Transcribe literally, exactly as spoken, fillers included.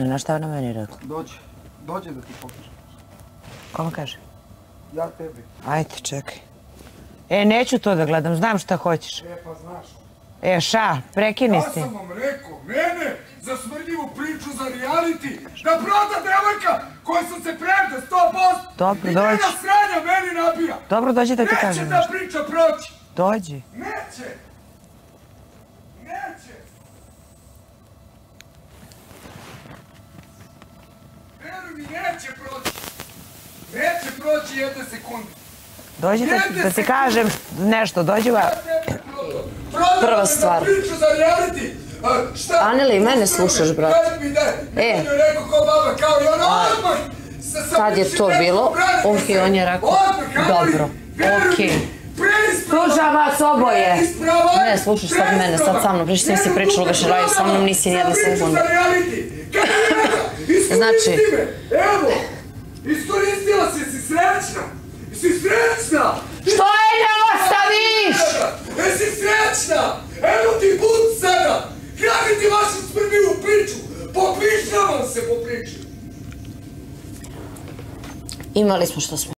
Ne, na šta je na meni rekla? Dođi, dođi da ti pokažem. Kome kaže? Ja tebi. Ajde, čekaj. E, neću to da gledam, znam šta hoćeš. E, pa znaš. E, ša, prekini Ja si. sam vam rekao, mene za smrdljivu priču za reality, da proda devojka koja sam se prevda sto posto. Dobro, I dođi. njena sranja meni nabija. Dobro, dođi da ti Neće kažem ta nešto. priča proći. Dođi. Neće. Neće. Veruj mi, neće proći. Neće proći jedne sekunde. Dođi da ti kažem nešto, dođi va. Prva stvar. Aneli, mene slušaš, brate. E, kad je to bilo, ok, on je rekao, dobro, ok. Slušam vas oboje. Ne, slušaš sad mene, sad sa mnom, prišli ti mi si pričala da širaju sa mnom, nisi nijedna sekunda. Znači... Evo, iskoristila si, si srećna. Si srećna. Što je ne ostaviš? Jesi srećna? Evo ti bud sada! Kravi ti vašu smrdljivu priču! Popišavam se po priči! Imali smo što smo.